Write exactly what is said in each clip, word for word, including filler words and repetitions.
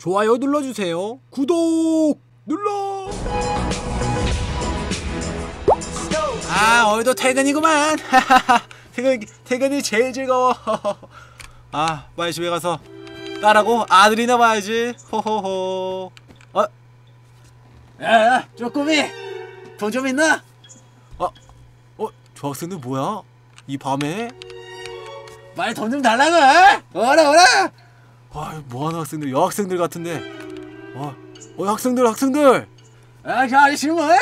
좋아요 눌러주세요. 구독 눌러. 아 오늘도 퇴근이구만. 퇴근, 퇴근이 제일 즐거워. 아 빨리 집에 가서 딸하고 아들이나 봐야지. 호호호. 어? 야야 쪼꼬미 돈 좀 있나? 어? 어? 저 학생들 뭐야? 이 밤에? 빨리 돈 좀 달라고! 오라 오라! 아 뭐하는 학생들, 여학생들 같은데. 어, 어 학생들 학생들! 아 저 아저씨 뭐야?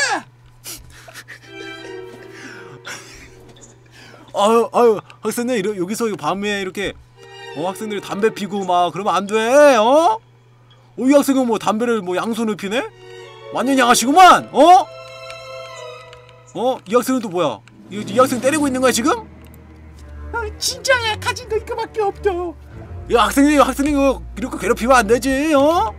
아유 아유 학생들 이러, 여기서 밤에 이렇게 어 학생들이 담배 피고 막 그러면 안 돼. 어? 어 이 학생은 뭐 담배를 뭐 양손을 피네? 완전 양아치구만. 어? 어? 이 학생은 또 뭐야? 이, 이 학생 때리고 있는 거야 지금? 아, 진짜 약해진 거 이거밖에 없죠. 이 학생이 학생이 이거 이렇게 괴롭히면 안 되지. 어?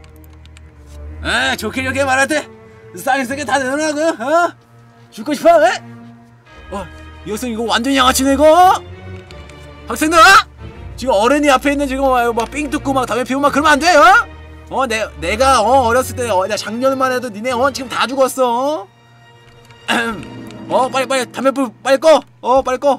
아 좋게 좋게 말할 때 싸게 다 내놓으라고. 어? 죽고 싶어? 에? 어? 이 학생 이거 완전 양아치네 이거. 학생들 지금 어른이 앞에 있는 지금 막 삥 뜯고 막 담배 피우고 막 그러면 안 돼. 어? 어, 내, 내가, 어, 어렸을 때, 어, 나 작년만 해도 니네, 어, 지금 다 죽었어. 어, 빨리, 빨리, 담배불, 빨리 꺼. 어, 빨리 꺼.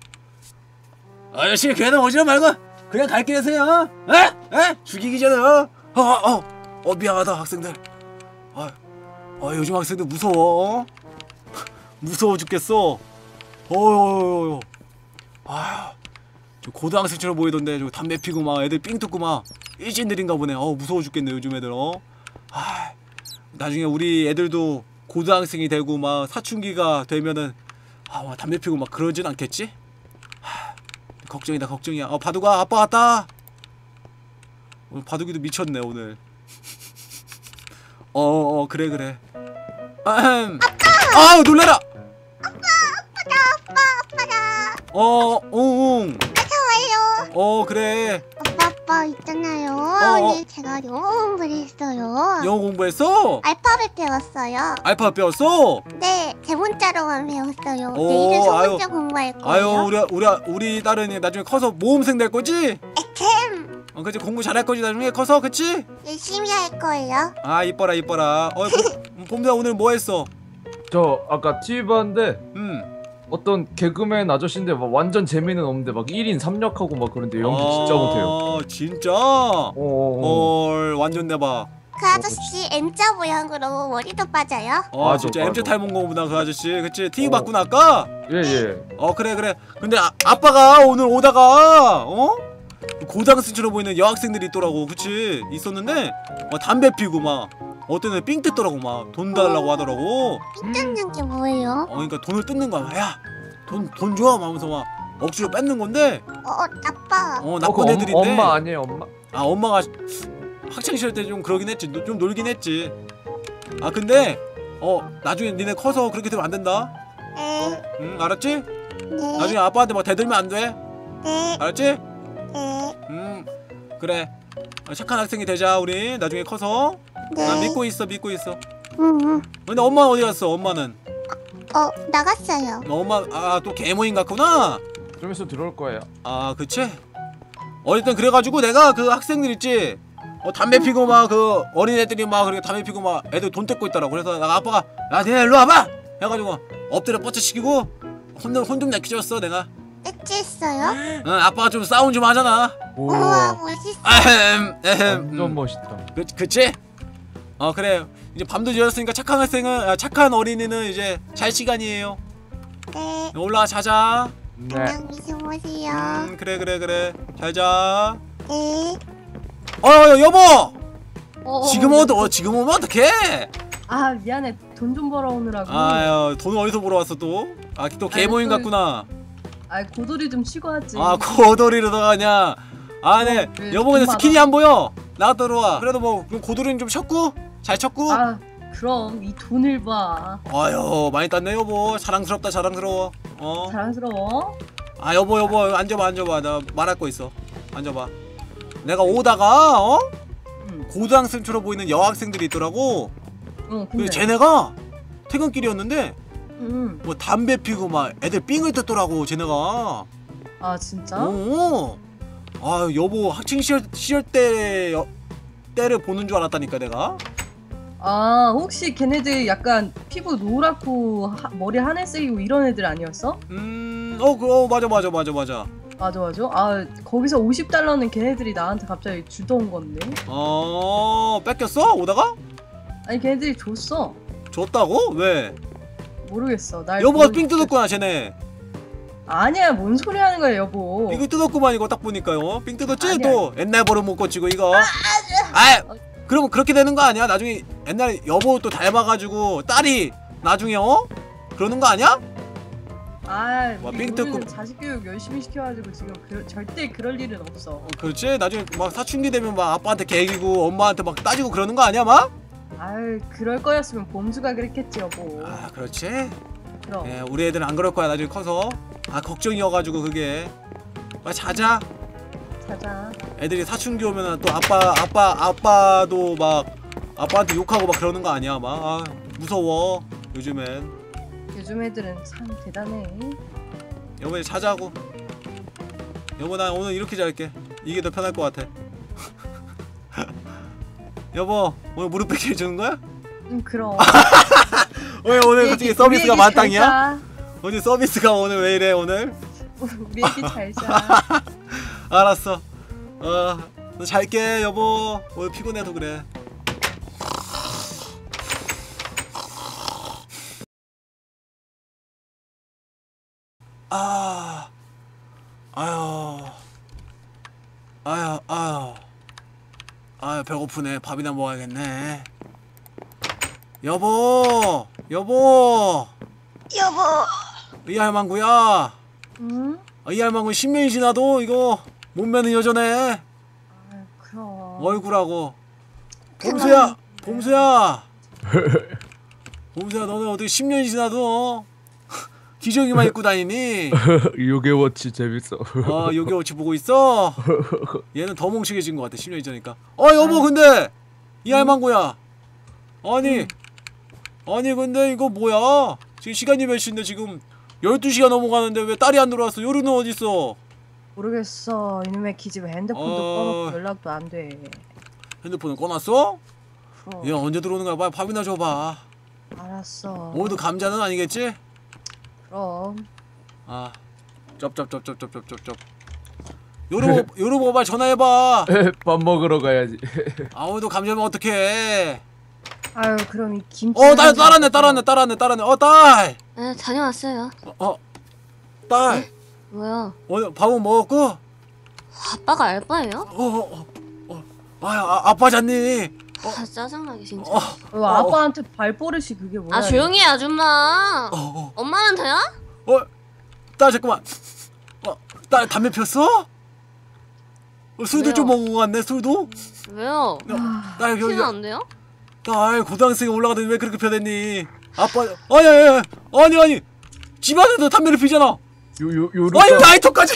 아저씨, 걔는 오지는 말고, 그냥 갈 길에서요. 에? 에? 죽이기 전에, 어? 어, 어, 어, 미안하다, 학생들. 아, 어, 요즘 학생들 무서워. 무서워 죽겠어. 어휴, 아, 저 고등학생처럼 보이던데, 저 담배 피고 막 애들 삥 뜯고 막. 일진들인가 보네. 어 무서워 죽겠네 요즘 애들. 어 아, 나중에 우리 애들도 고등학생이 되고 막 사춘기가 되면은 아 막 담배 피고 막 그러진 않겠지? 하, 걱정이다 걱정이야. 어 바둑아 아빠 왔다. 오늘 바둑이도 미쳤네 오늘. 어어 어, 그래 그래. 아흠. 아우 놀래라. 아빠 아빠다 아빠 아빠다. 어 응. 좋아요. 어 그래. 아빠 아빠 있잖아요. 어, 오늘 어. 제가 영어 공부를 했어요. 영어 공부했어? 알파벳 배웠어요. 알파벳 배웠어? 네, 대문자로만 배웠어요. 오, 내일은 아유. 소문자 공부할 거예요. 아유 우리 우리 우리 딸은 나중에 커서 모험생 될 거지? 에템 어 그치 공부 잘할 거지 나중에 커서 그치? 열심히 할 거예요. 아 이뻐라 이뻐라. 어 봄자 오늘 뭐 했어? 저 아까 티비 봤는데 음. 어떤 개그맨 아저씨인데 막 완전 재미는 없는데 막 일 인 삼 역하고 막 그런데 연기 진짜 못해요. 아 진짜? 어어어. 헐 완전 대박. 그 아저씨 M자 모양으로 머리도 빠져요. 어 맞아, 진짜 맞아. 엠지 닮은 거구나 그 아저씨. 그치? 티비 어. 봤구나 아까? 예예. 어 그래 그래. 근데 아, 아빠가 오늘 오다가 어? 고등학생처럼 보이는 여학생들이 있더라고. 그치? 있었는데 막 담배 피고 막 어떤 애 삥 뜯더라고. 막 돈 달라고 하더라고. 뜯는 게 뭐예요? 어 그러니까 돈을 뜯는 거야. 야 돈 돈 줘 하면서 막 억지로 뺏는 건데 어, 어 아빠. 어 어, 나쁜 그 애들인데. 엄, 엄마 아니에요 엄마? 아 엄마가 학창 시절 때 좀 그러긴 했지. 노, 좀 놀긴 했지. 아 근데 어 나중에 니네 커서 그렇게 되면 안 된다. 네, 응 알았지? 네, 나중에 아빠한테 막 대들면 안 돼. 네, 알았지? 네, 음 그래. 어, 착한 학생이 되자 우리 나중에 커서. 나 네. 믿고 있어 믿고 있어. 음, 음. 근데 엄마 어디 갔어? 엄마는? 어 나갔어요. 너 엄마 아 또 개모임 같구나. 좀 있으면 들어올 거예요. 아 그치? 어쨌든 그래가지고 내가 그 학생들 있지? 어 담배 피고 막 그 어린애들이 막 그렇게 담배 피고 막 애들 돈 뜯고 있더라고. 그래서 내가 아빠가 야 니네 일로 와봐! 해가지고 엎드려 뻗쳐시키고 혼 좀 혼 좀 내키줬어 내가. 엣지했어요? 응 아빠가 좀 싸움 좀 하잖아. 우와 우와. 멋있어. 아헴 에헴 완전 음. 멋있다. 그, 그치? 어 그래 이제 밤도 지었으니까 착한 학생은 아, 착한 어린이는 이제 잘 시간이에요. 네, 올라가 자자. 네. 안녕히 주무세요. 음 그래 그래 그래 잘자. 네. 어 여보! 어, 지금 어, 오면 어, 지금 오면 어떡해? 아 미안해 돈 좀 벌어오느라고. 아유 돈 어디서 벌어왔어 또? 아 또 개모임 또- 같구나. 아 고돌이 좀 쉬고 하지. 아 고돌이로다가 그냥 아네 그 여보 근데 돈 스킨이 많아. 안 보여. 나가 들어와. 그래도 뭐 그럼 고돌이는 좀 쳤고? 잘 쳤고? 아 그럼 이 돈을 봐. 아유 많이 땄네 여보. 자랑스럽다 자랑스러워. 어? 자랑스러워. 아 여보 여보 앉아봐 앉아봐. 나 말할 거 있어. 앉아봐. 내가 오다가 어? 응. 고등학생처럼 보이는 여학생들이 있더라고. 어 근데 근데. 쟤네가 퇴근길이었는데 응. 뭐 담배 피고 막 애들 삥을 뜯더라고 쟤네가. 아 진짜? 어. 아 여보 학창 시절, 시절 때 여, 때를 보는 줄 알았다니까 내가. 아 혹시 걔네들 약간 피부 노랗고 하, 머리 하늘색이고 이런 애들 아니었어? 음어 그 어, 맞아 맞아 맞아 맞아. 맞아 맞아. 아 거기서 오십 달러는 걔네들이 나한테 갑자기 주던 건데. 어 뺏겼어 오다가? 아니 걔네들이 줬어. 줬다고? 왜? 모르겠어. 날 여보가 보여줄 삥 때- 뜯었구나 쟤네. 아니야 뭔 소리 하는 거야 여보. 이거 뜯었구만 이거 딱 보니까요. 삥 뜯었지? 아니야. 또 옛날 버릇 못 고치고 이거. 아 그럼 그렇게 되는 거 아니야? 나중에 옛날에 여보 또 닮아가지고 딸이 나중에 어? 그러는 거 아니야? 아 와, 우리 삥 요즘은 뜯고- 자식 교육 열심히 시켜가지고 지금 그, 절대 그럴 일은 없어. 어, 그렇지. 나중에 막 사춘기 되면 막 아빠한테 개기고 엄마한테 막 따지고 그러는 거 아니야 막? 아유 그럴 거였으면 봄수가 그랬겠지 여보. 아 그렇지. 그럼. 예, 우리 애들은 안 그럴 거야 나중에 커서. 아 걱정이어가지고 그게. 빨리 자자. 자자. 애들이 사춘기 오면은 또 아빠 아빠 아빠도 막 아빠한테 욕하고 막 그러는 거 아니야 막. 아, 무서워 요즘엔. 요즘 애들은 참 대단해. 여보 이제 자자고. 여보 나 오늘 이렇게 잘게. 이게 더 편할 것 같아. 여보 오늘 무릎 꿇게 해주는 거야? 응 그럼. 왜 오늘 갑자기 서비스가 만땅이야? 자. 오늘 서비스가 오늘 왜 이래 오늘? 우리 애기 잘 자. 알았어. 어, 너 잘게 여보. 오늘 피곤해서 그래. 아, 아유, 아유, 아유, 아유 배고프네. 밥이나 먹어야겠네. 여보, 여보, 여보. 이 할망구야. 응? 아, 이 할망구 십 년이 지나도 이거 몸매는 여전해. 아유 그럼. 얼굴하고. 봄수야, 봄수야. 봄수야, 너는 어떻게 십 년이 지나도 어? 기저귀만 입고 다니니? 요괴워치 재밌어. 어, 요괴워치 보고 있어? 얘는 더 멍청해진 것 같아, 십 년이 지나니까. 어, 여보, 근데 이 할망구야. 아니, 아니, 근데 이거 뭐야? 지금 시간이 몇 시인데 지금 열두 시가 넘어가는데 왜 딸이 안 들어왔어? 요루는 어딨어? 모르겠어. 이놈의 기집애 핸드폰도 어. 꺼놓고 연락도 안 돼. 핸드폰을 꺼놨어? 그럼. 얘 언제 들어오는 거야? 빨리 밥이나 줘봐. 알았어. 오늘도 감자는 아니겠지? 그럼. 아, 쩝쩝쩝쩝쩝쩝쩝. 요루 요루 빨리 전화해봐. 밥 먹으러 가야지. 아 오늘도 감자면 어떡해? 아유 그럼 이 김치. 어, 딸 딸았네, 딸았네, 딸았네, 딸았네. 어, 딸. 네 다녀왔어요. 어, 어 딸. 뭐야? 오늘 밥은 먹었고? 아빠가 알바예요? 어, 어, 어, 어. 아, 아, 아빠 잤니? 아 짜증나게 진짜. 어, 어, 아빠한테 발버릇이 그게 뭐야? 아 조용히 해 아줌마. 어, 어, 엄마한테야? 어, 딸 잠깐만. 어, 딸 담배 폈어? 어, 술도 왜요? 좀 먹은 것 같네, 술도? 왜요? 딸 여기, 피면 안 돼요? 딸 고등학생에 올라가더니 왜 그렇게 펴댔니? 아빠, 아니, 아니, 아니, 아니, 집안에도 담배를 피잖아. 요 요 요루짱 아니, 라이터까지.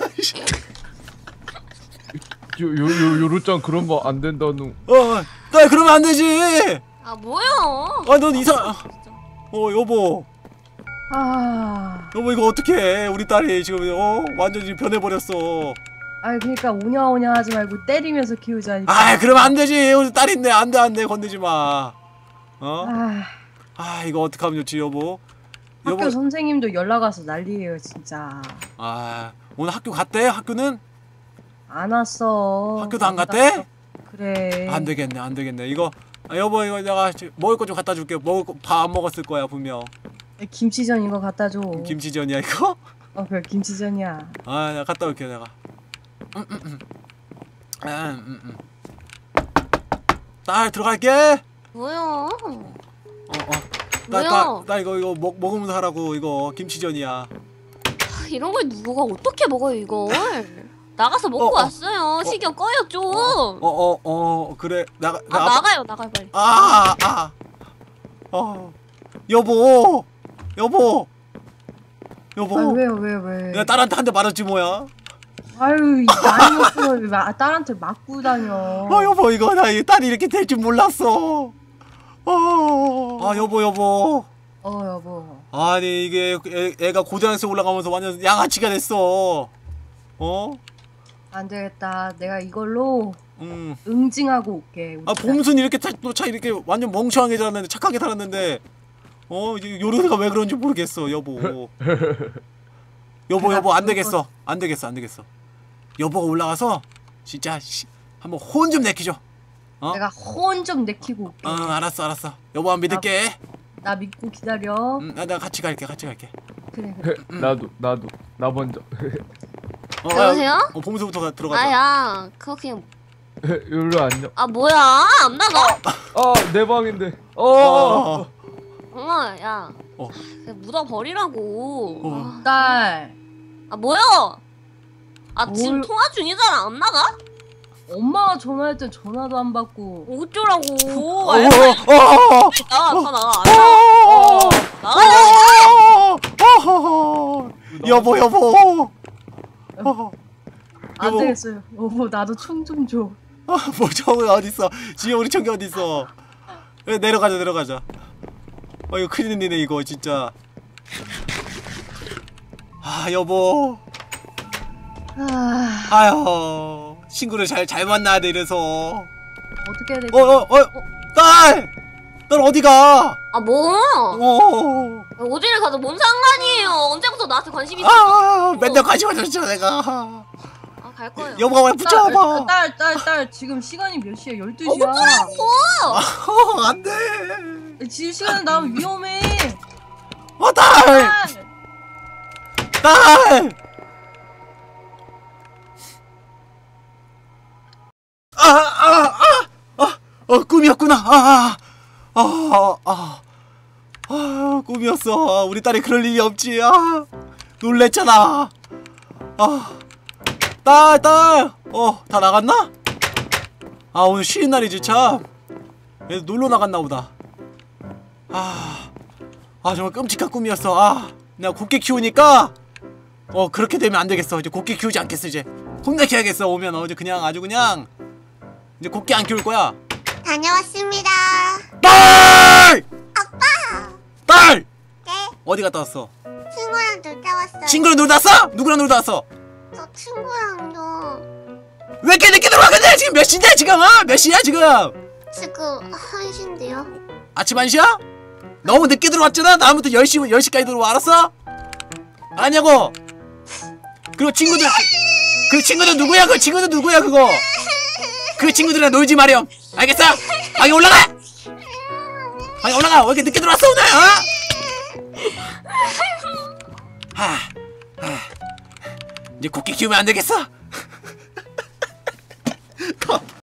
요요 요루짱 그런 거 안 된다는. 어, 딸 그러면 안 되지. 아 뭐야? 아, 넌 이상. 어, 여보, 아. 여보 이거 어떻게 해? 우리 딸이 지금 어 완전히 변해버렸어. 아유 그러니까 오냐오냐 하지 말고 때리면서 키우자니까. 아, 그러면 안 되지. 우리 딸인데 안돼 안돼 건드지 마. 어? 아, 아, 이거 어떻게 하면 좋지, 여보? 학교 여보, 선생님도 연락 와서 난리예요 진짜. 아, 오늘 학교 갔대? 학교는? 안 왔어. 학교도 안 갔대? 그래. 안 되겠네, 안 되겠네. 이거 아, 여보 이거 내가 지- 먹을 거 좀 갖다 줄게. 먹을 거 밥 안 먹었을 거야 분명. 김치전 이거 갖다 줘. 김치전이야 이거? 어 그래 김치전이야. 아, 내가 갔다 올게 내가. 음, 음, 음. 아, 음, 음. 딸 들어갈게. 뭐야? 어, 어. 딸, 왜요? 딸, 딸 이거 이거 먹 먹으면서 하라고. 이거 김치전이야. 아, 이런 걸 누가 어떻게 먹어요 이걸? 나가서 먹고 어, 어. 왔어요. 식욕 꺼요 좀. 어, 어, 어, 그래. 나가 아 나 아빠- 나가요 나가요 빨리. 아, 아. 어. 여보. 여보. 여보. 아 왜요 왜요 왜? 내가 딸한테 한 대 맞았지 뭐야. 아유 이 나이 먹고 왜 마- 딸한테 맞고 다녀. 아, 여보 이거 나 이 딸이 이렇게 될 줄 몰랐어. 어. 아, 여보 여보. 어 여보. 아니 이게 애, 애가 고등학생 올라가면서 완전 양아치가 됐어. 어? 안 되겠다. 내가 이걸로 음. 응징하고 올게. 아 봄순 이렇게 또차 이렇게 완전 멍청하게 자랐는데 착하게 살았는데 어 요르가 왜 그런지 모르겠어 여보. 여보 여보 안 되겠어 안 되겠어 안 되겠어. 여보가 올라가서 진짜 씨, 한번 혼 좀 내키죠. 어? 내가 혼 좀 내키고 올게. 어 알았어 알았어. 여보만 믿을게. 나 믿고 기다려. 음, 나, 나 같이 갈게 같이 갈게. 그래 그래. 나도 나도 나 먼저. 어, 여보세요? 아, 어 봄수부터 가, 들어가자. 아야 그거 그냥 율로 안녕. 아 뭐야 안 나가? 아내 방인데. 어. 어. 엄마 야 어. 그냥 묻어 버리라고. 어. 딸. 아 뭐야? 아 지금 뭘- 통화 중이잖아 안 나가? 엄마가 전화할 때 전화도 안 받고. 어쩌라고? 어, 아, 어, 어, 어, 나가 다 나가 안 어, 나가. 나가. 어, 어, 여보 여보. 어, 안 여보. 되겠어요. 여보 나도 총 좀 줘. 어, 뭐 저거 어디 있어? 지금 우리 청기 어디 있어? 에, 내려가자 내려가자. 어 이거 큰일 났네 이거 진짜. 아 여보. 아 아유 친구를 잘 잘 만나야 돼 이래서. 어떻게 해야 되지? 어 어 어, 딸! 딸 어디가? 아 뭐? 어. 어디를 가도 뭔 상관이에요? 언제부터 나한테 관심이 있어? 아, 맨날 관심 가졌죠 내가. 아 갈 거예요. 여보가 왜 붙잡아? 딸, 딸, 딸, 지금 시간이 몇 시야? 열두 시야. 어, 안 돼. 지금 시간에 나면 위험해. 어, 딸! 딸! 딸! 아, 아, 아, 아, 어, 꿈이었구나. 아, 아, 아, 아, 아, 꿈이었어. 우리 딸이 그럴 일이 없지. 아, 놀랬잖아. 아, 딸, 딸. 어, 다 나갔나? 아, 오늘 쉬는 날이지 참. 얘들 놀러 나갔나 보다. 아, 아 정말 끔찍한 꿈이었어. 아, 내가 곱게 키우니까 어 그렇게 되면 안 되겠어. 이제 곱게 키우지 않겠어. 이제 혼내켜야겠어. 오면 어제 그냥 아주 그냥 이제 곱게 안 키울 거야. 다녀왔습니다. 딸! 아빠. 딸! 네. 어디 갔다 왔어? 친구랑 놀다 왔어요. 친구랑 놀다 왔어? 누구랑 놀다 왔어? 저 친구랑도 왜 이렇게 늦게 들어와? 근데 지금 몇 시인데 지금? 어? 몇 시야 지금? 지금 한 시인데요. 아침 한 시야? 너무 늦게 들어왔잖아. 다음부터 열 시, 열 시까지 들어와. 알았어? 아냐고. 그리고 친구들 그, 그 친구들 누구야? 그 친구들 누구야 그거? 그 친구들이랑 놀지 마렴. 알겠어? 방에 올라가. 방에 올라가. 왜 이렇게 늦게 들어왔어 오늘? 어? 하, 하. 이제 곱게 키우면 안 되겠어.